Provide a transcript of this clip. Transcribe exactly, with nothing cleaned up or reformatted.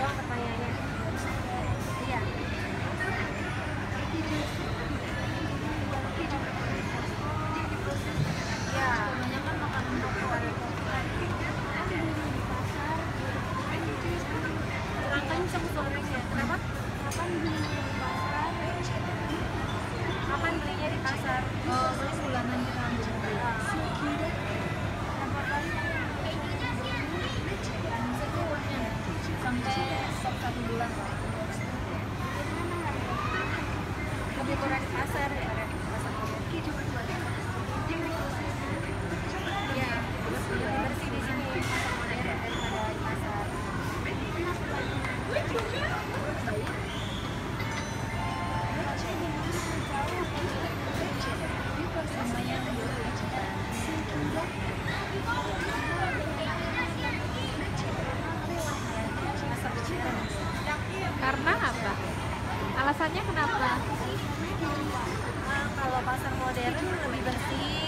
doang pertanyaannya. Iya. Ya, kebanyakan makanan lokal. Kurang kenceng suaranya. Kenapa? Kapan belinya di pasar? Kapan belinya di pasar? Oh, beli bulanan di rambut. Berapa kali? Sampai stok satu bulan. Lebih murah di pasar ya, di pasar. Iya, lebih bersih di sini pasar modern daripada di pasar. Karena apa? Alasannya kenapa? Nah, kalau pasar modern lebih bersih,